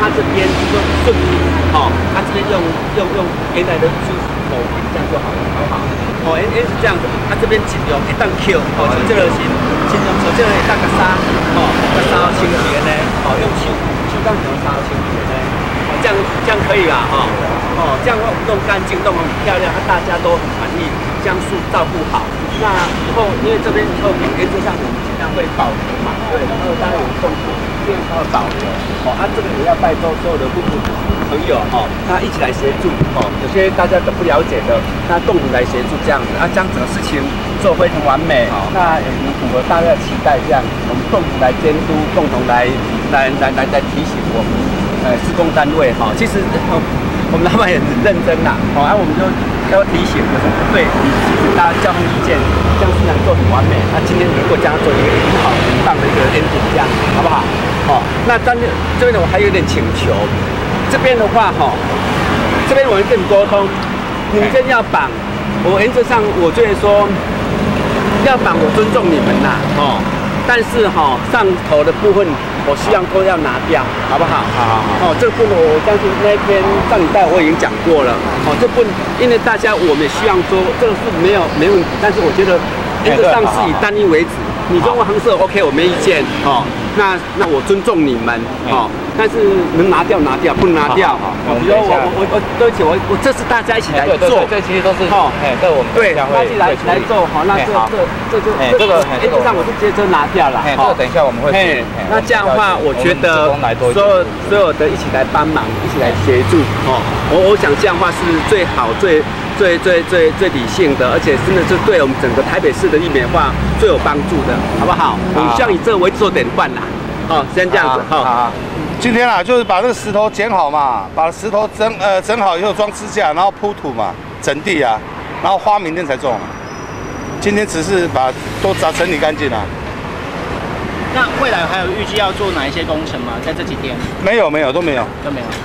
它这边就顺平，它这边用原来的就是手平这样就好了，好不好？因是这样子，它这边尽量一旦 Q， 就这个是尽量做这个一旦个沙，个沙清洁呢，用手当成沙清洁呢，这样可以啦，这样弄干净，弄很漂亮，大家都很满意，将树照顾好。那以后因为这边以后原则上我们尽量会保留嘛，对，然后当然有动物，尽量要保留，这个也要拜托所有的户朋友那一起来协助有些大家都不了解的，那共同来协助这样子，将整个事情做非常完美，那也符合大家的期待，这样我们共同来监督，共同来提醒我们施工单位其实我们老板也很认真啦，我们就要提醒有什么不对，其实大家交换意见，这样虽然做很完美，那今天能够这样做一个很好很棒的一个 ending， 这样好不好？那这边呢，我还有点请求。这边的话，这边我们跟你沟通，你们要绑，我原则上我觉得说要绑，我尊重你们啦，但是上头的部分，我希望都要拿掉，好不好？好。这个部分我相信那天上礼拜我已经讲过了，这部分因为大家我们也希望说这个是没问题，但是我觉得原则上是以单一为主，你中国航色 OK， 我没意见，那我尊重你们，但是能拿掉，不能拿掉。比如我对不起，我这是大家一起来做， 这其实都是对我们对大家一起来做那这就这个原则上我是直接就拿掉了。 这个等一下我们会。 那这样的话，我觉得所有的一起来帮忙，一起来协助，我想这样的话是最好最理性的，而且真的是对我们整个台北市的易美化最有帮助的，好不好？我们希望以这个为做典范啦。先这样子。好。 今天就是把这个石头剪好嘛，把石头整好以后装支架，然后铺土嘛，整地啊，然后花明天才种。今天只是把都整理干净了。 那未来还有预计要做哪一些工程吗？在这几天？ 没有，都没有，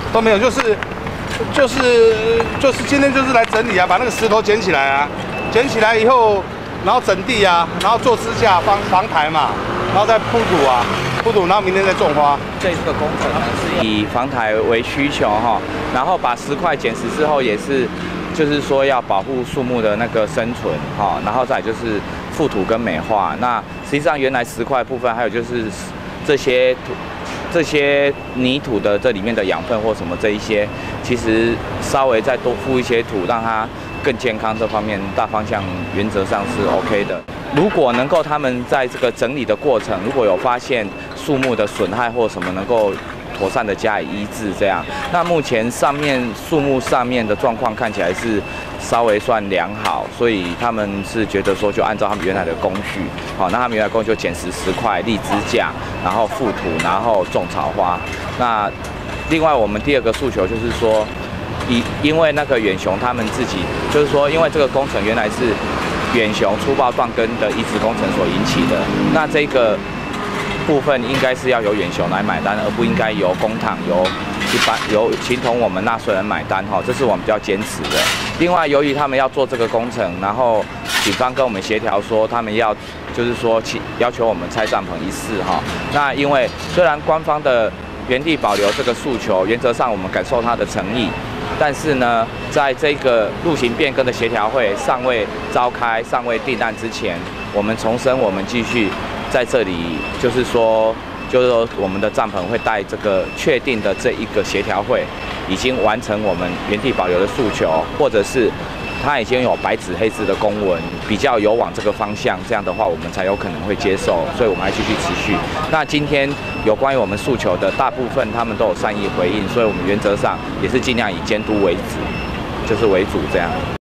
就是今天就是来整理啊，把那个石头捡起来啊，捡起来以后，然后整地啊，然后做支架防台嘛，然后再铺土啊。然后明天再种花。 这个工程呢是以防台为需求然后把石块捡拾之后也是，就是说要保护树木的那个生存然后再就是覆土跟美化。那实际上原来石块部分还有就是这些泥土的这里面的养分或什么这一些，其实稍微再多覆一些土，让它更健康，这方面大方向原则上是 OK 的。如果能够他们在这个整理的过程，如果有发现树木的损害或什么，能够妥善的加以医治，这样。那目前树木上面的状况看起来是稍微算良好，所以他们是觉得说就按照他们原来的工序，那他们原来工序就捡拾石块、立支架，然后覆土，然后种草花。那另外我们第二个诉求就是说，因为那个远雄他们自己就是说，因为这个工程原来是远雄粗暴断根的移植工程所引起的，那这个部分应该是要由远雄来买单，而不应该由公帑由形同我们纳税人买单这是我们比较坚持的。另外，由于他们要做这个工程，然后警方跟我们协调说，他们就是说要求我们拆帐篷一事那因为虽然官方的原地保留这个诉求，原则上我们感受他的诚意。但是呢，在这个路行变更的协调会尚未召开、尚未定案之前，我们重申，我们继续在这里，就是说我们的帐篷会带这个确定的这一个协调会，已经完成我们原地保留的诉求，或者是它已经有白纸黑字的公文，比较有往这个方向，这样的话我们才有可能会接受，所以我们还继续持续。那今天有关于我们诉求的大部分，他们都有善意回应，所以我们原则上也是尽量以监督为主，就是为主这样。